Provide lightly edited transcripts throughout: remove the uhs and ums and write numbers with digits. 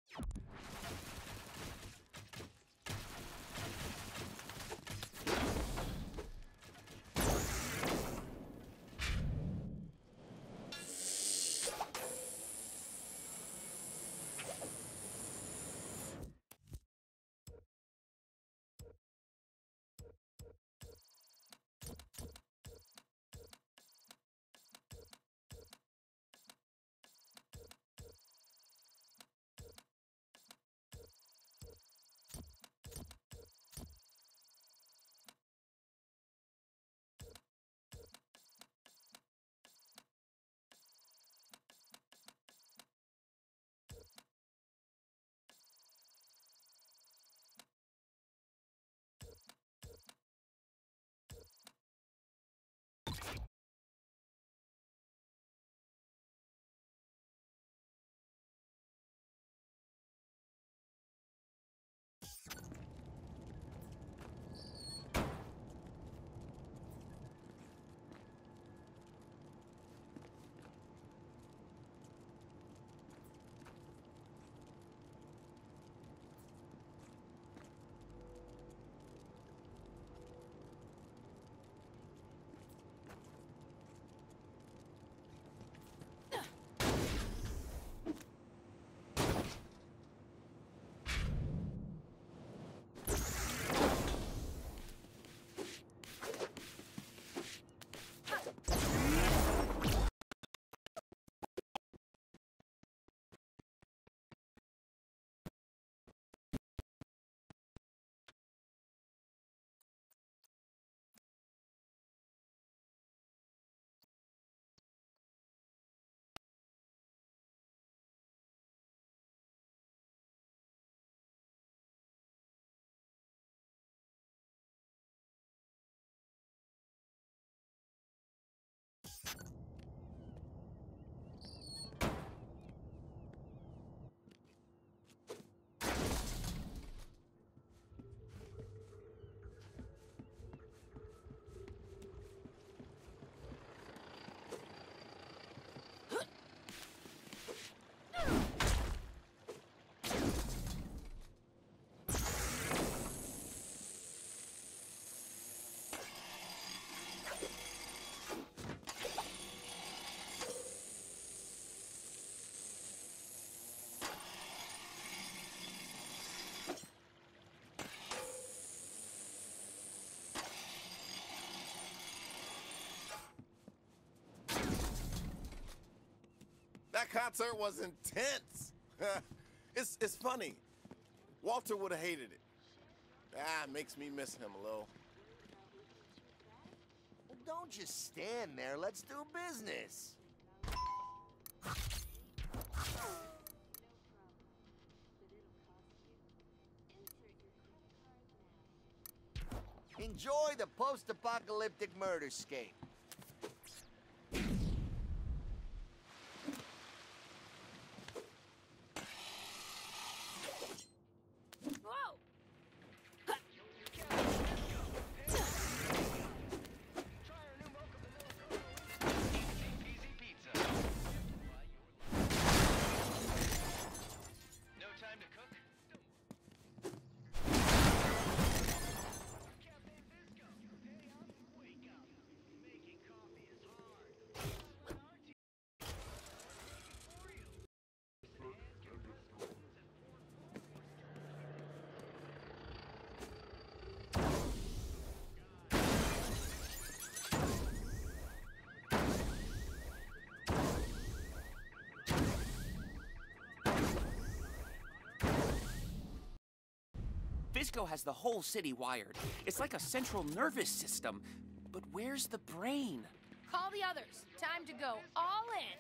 That concert was intense. It's funny. Walter would have hated it. It makes me miss him a little. Well, don't just stand there. Let's do business. Enjoy the post-apocalyptic murderscape. Fisco has the whole city wired. It's like a central nervous system. But where's the brain? Call the others. Time to go all in.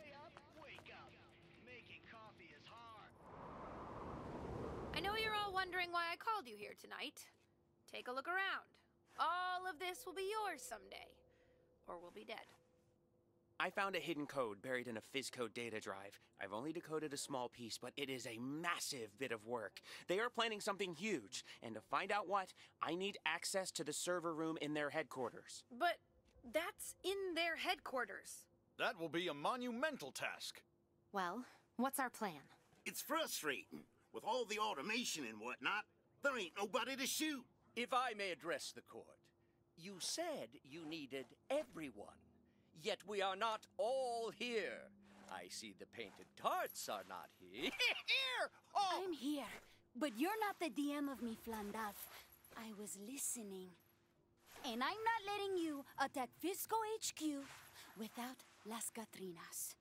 I know you're all wondering why I called you here tonight. Take a look around. All of this will be yours someday. Or we'll be dead. I found a hidden code buried in a Fisco data drive. I've only decoded a small piece, but it is a massive bit of work. They are planning something huge, and to find out what, I need access to the server room in their headquarters. But that's in their headquarters. That will be a monumental task. Well, what's our plan? It's frustrating. With all the automation and whatnot, there ain't nobody to shoot. If I may address the court, you said you needed everyone. Yet we are not all here. I see the painted tarts are not here. Here! Oh! I'm here, but you're not the DM of mi Flandaf. I was listening. And I'm not letting you attack Fisco HQ without Las Catrinas.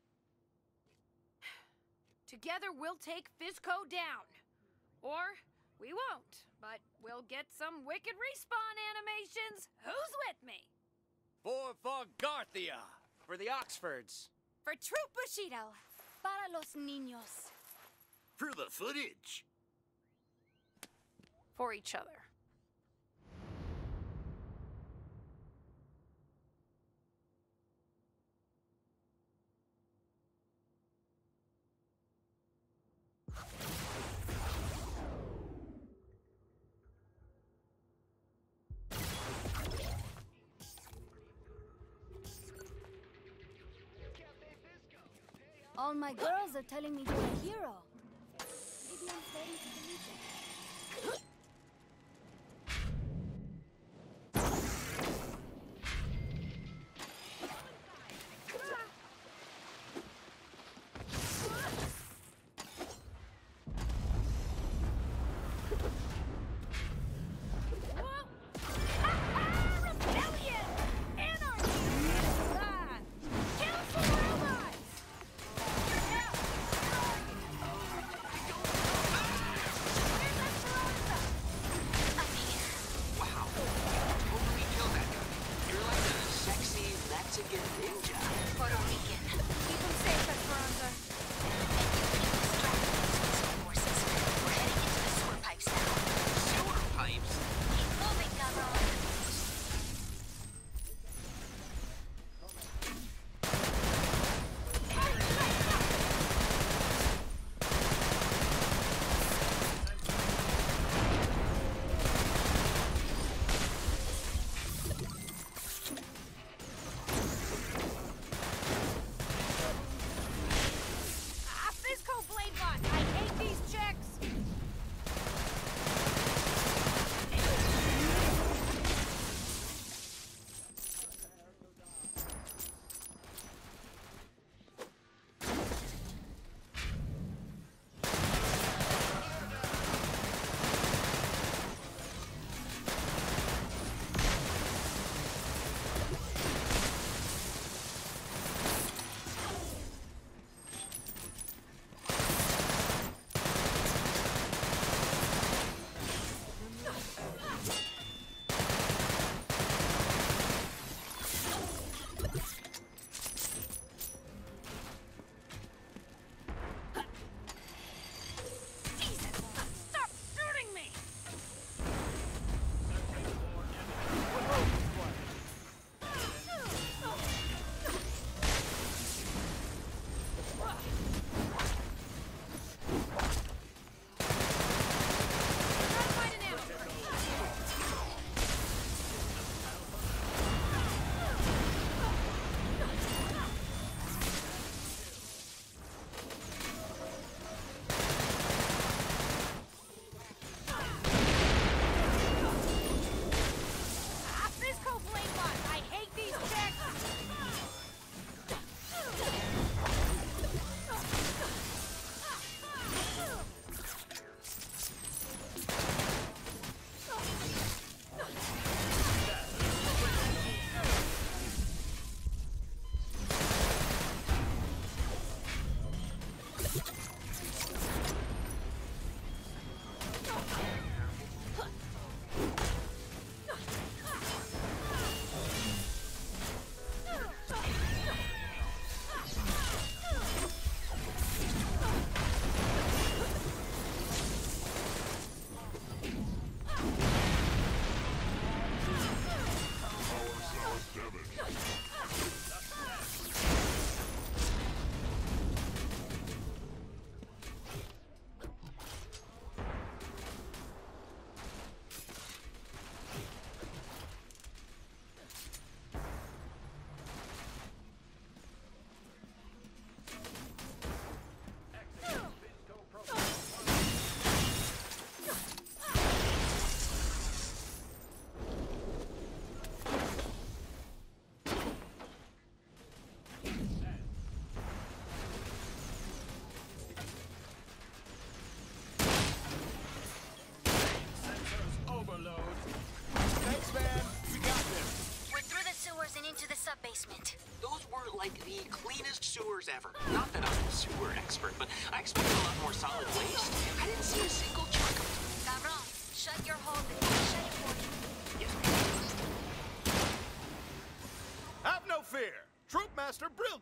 Together we'll take Fisco down. Or we won't, but we'll get some wicked respawn animations. Who's with me? For Garthia! For the Oxfords. For Troop Bushido. Para los niños. For the footage. For each other. All my girls are telling me you're a hero. Maybe I'm starting to believe it.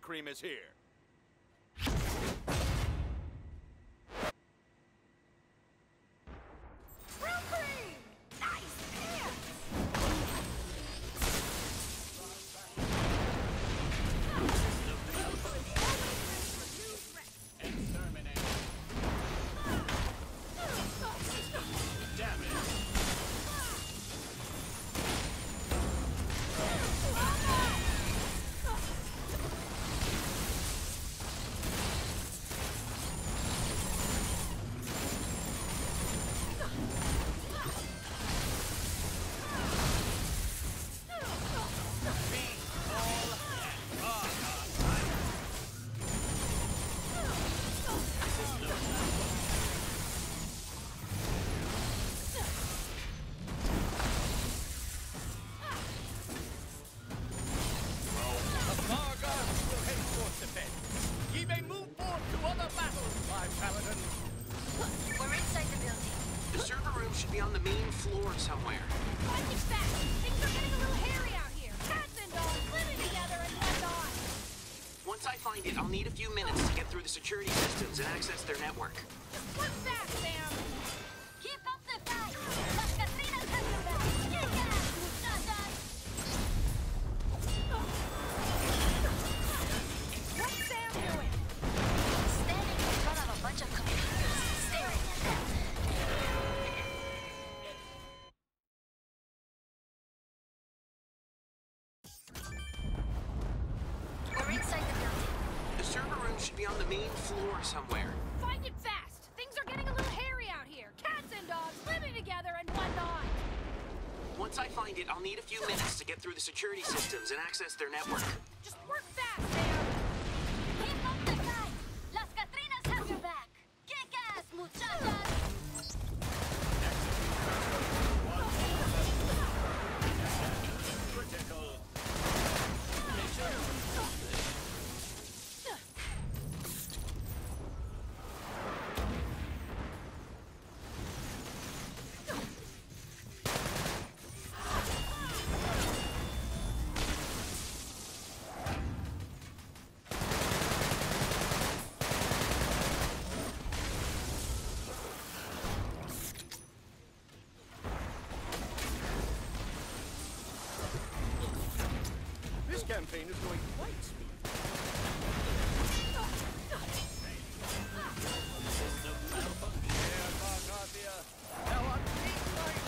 cream is here. We're inside the building. The server room should be on the main floor somewhere. Find it fast. Things are getting a little hairy out here. Cats and dogs living together and whatnot. Once I find it, I'll need a few minutes to get through the security systems and access their network. Just work fast, Sam. Keep up the fight! Las Catrinas have your back! Kick ass, muchachas! What's Sam doing? Standing in front of a bunch of computers, staring at them. We're inside the building. The server room should be on the main floor somewhere. Find it fast. Things are getting a little hairy out here. Cats and dogs living together and whatnot. Once I find it, I'll need a few minutes to get through the security systems and access their network. Just work fast, Sam. Keep up the fight! Las Catrinas have your back! Kick ass, muchachas! This campaign is going quite smooth. Now on three right.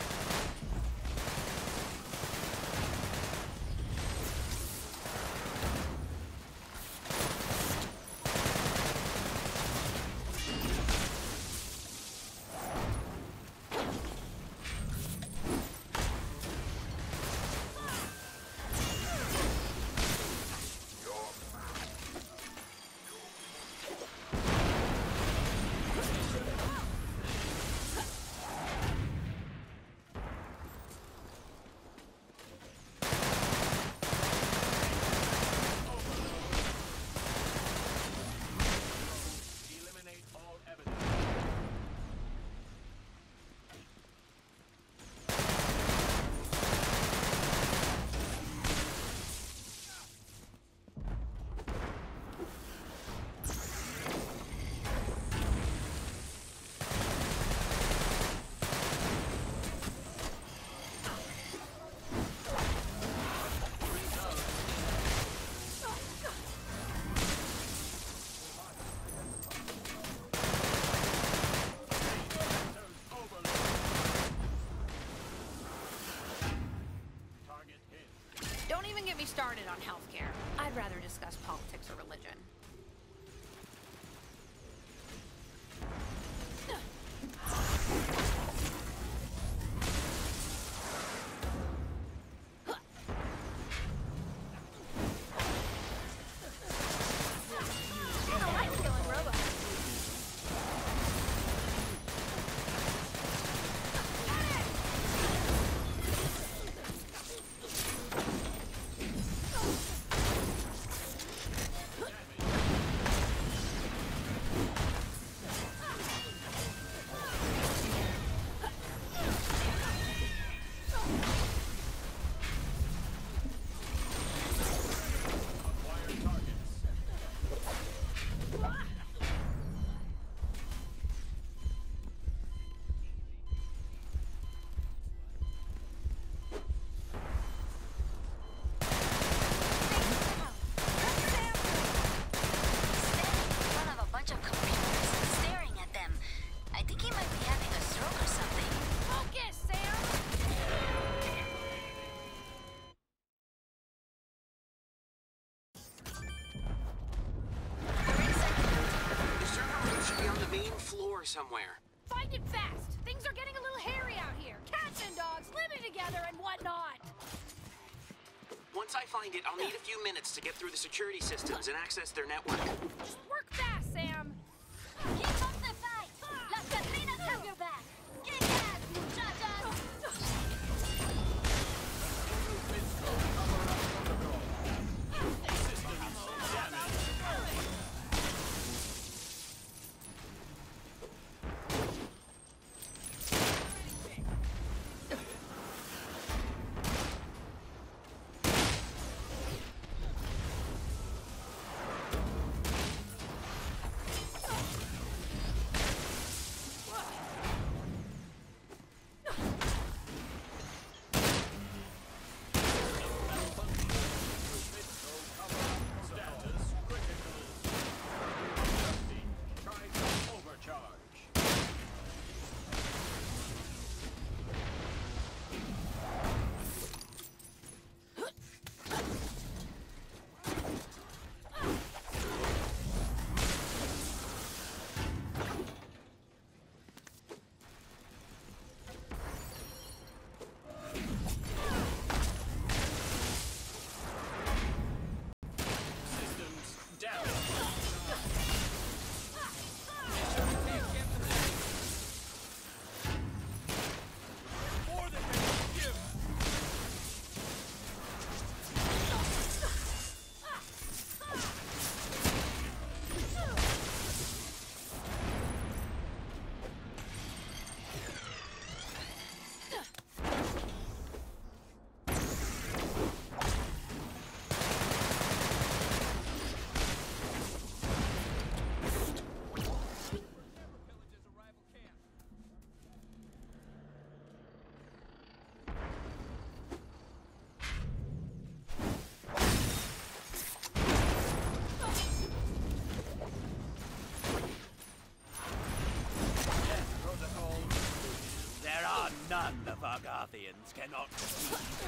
Don't even get me started on healthcare. I'd rather discuss politics or religion. I like killing robots. I think he might be having a stroke or something. Focus, Sam! The server room should be on the main floor somewhere. Find it fast! Things are getting a little hairy out here. Cats and dogs living together and whatnot. Once I find it, I'll need a few minutes to get through the security systems and access their network. Just work fast, Sam. Keep up the fight! Las Catrinas have your back! Kick ass, muchachas! None the Vargathians cannot defeat.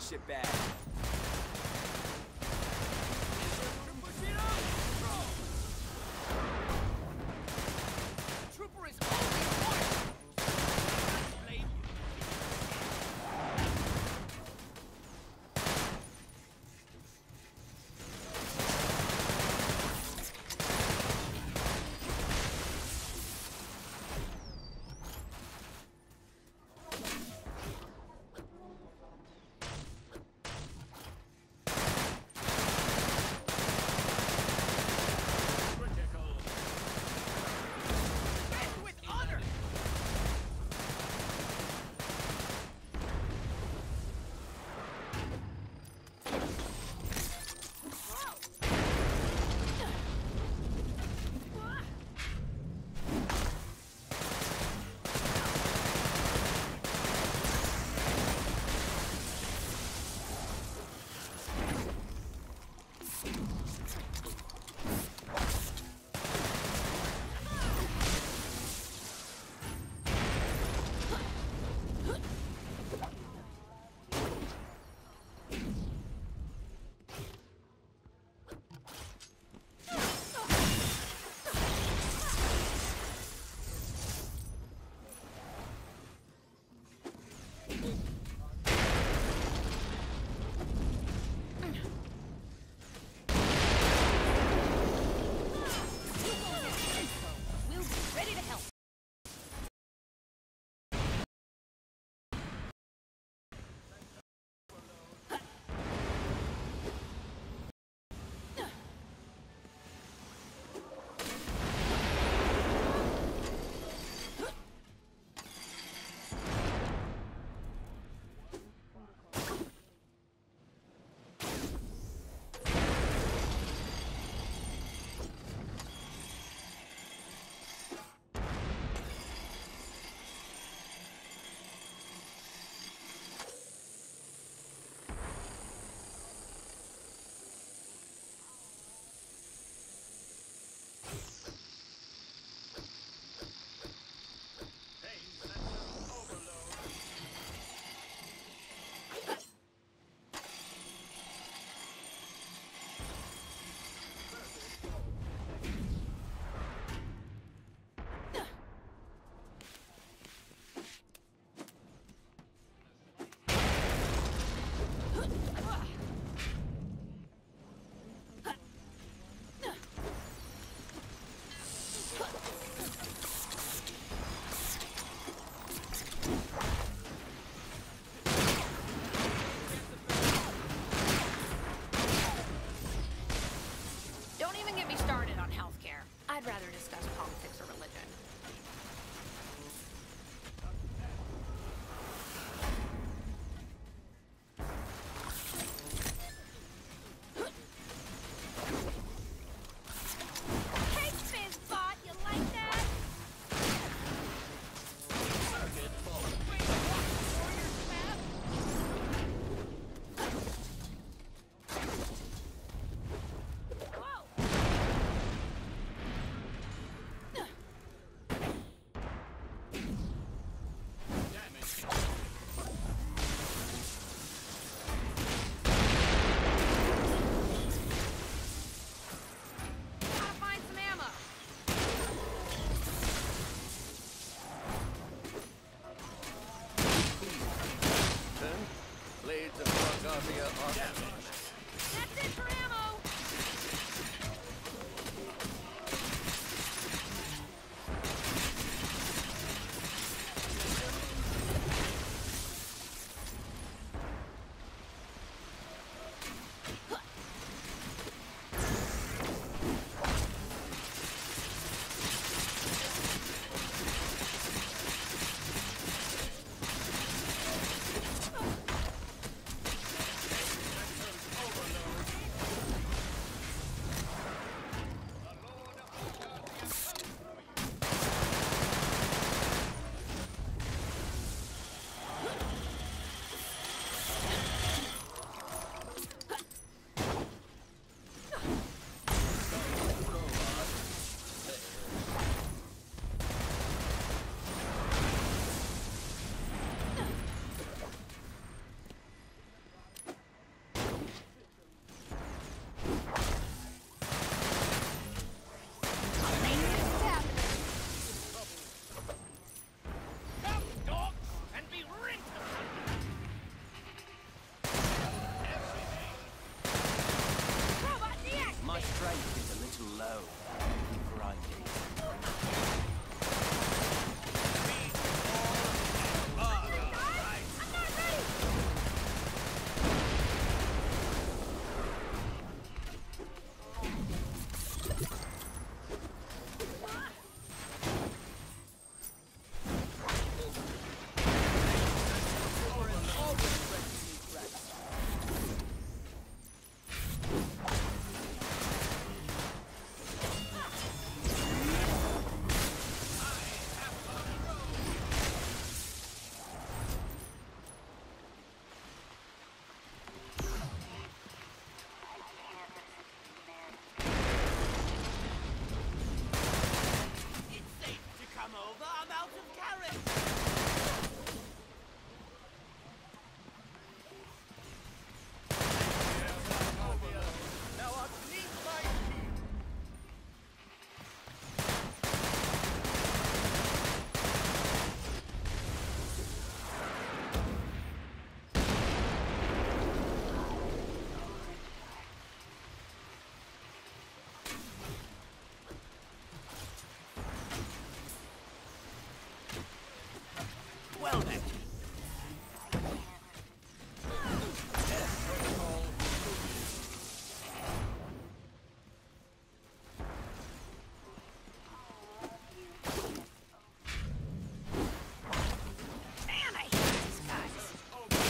shitbag. Trooper is on the point! Blame you. helmet! Man, I hate these guys.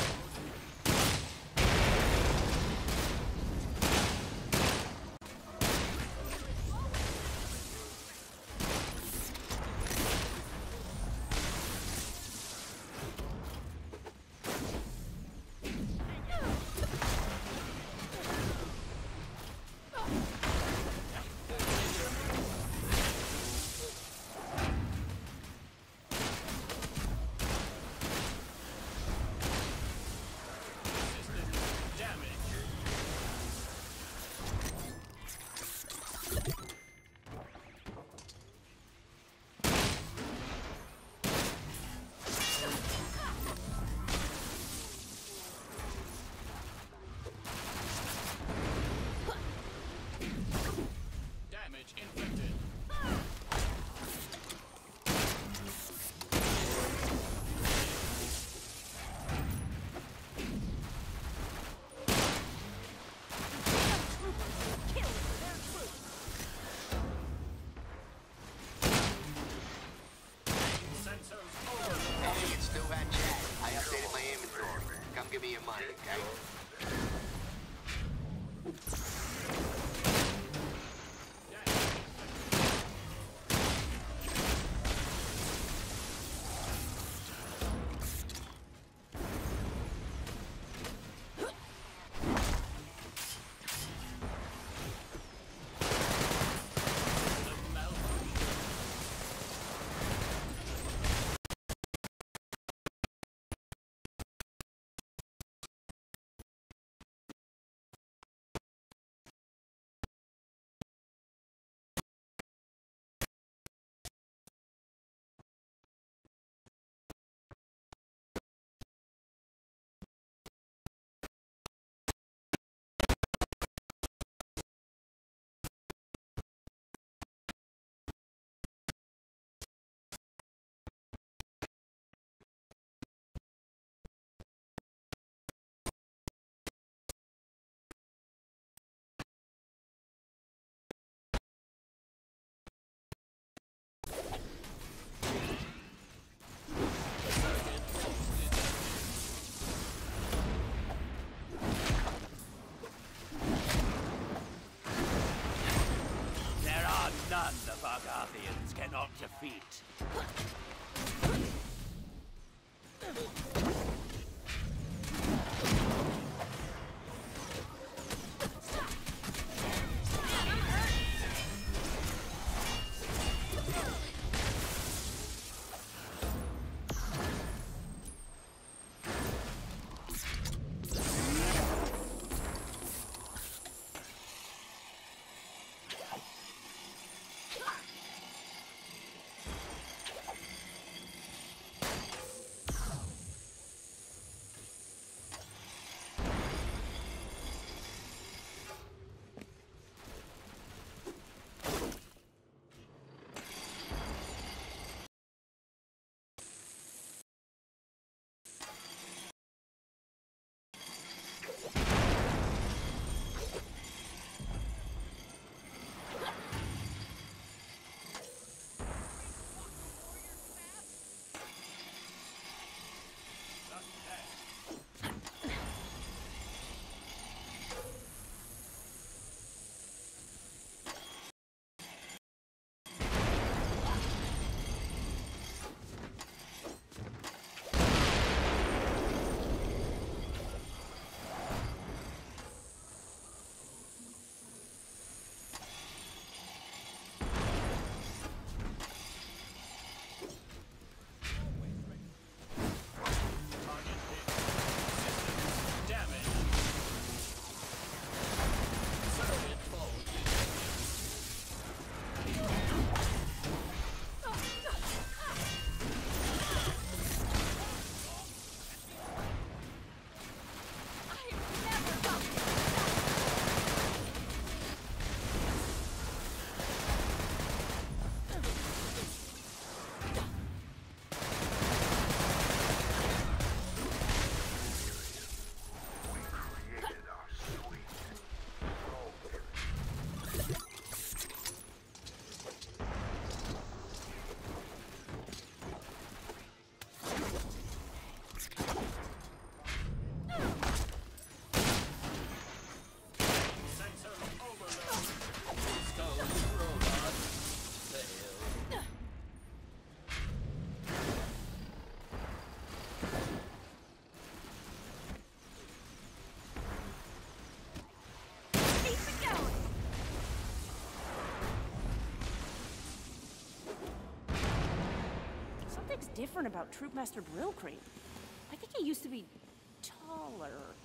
Damage inflicted. Hey, it's still that chat. I updated my inventory. Come give me your money, okay? There are none the Vargathians cannot defeat. Something's different about Troopmaster Brillcream. I think he used to be taller.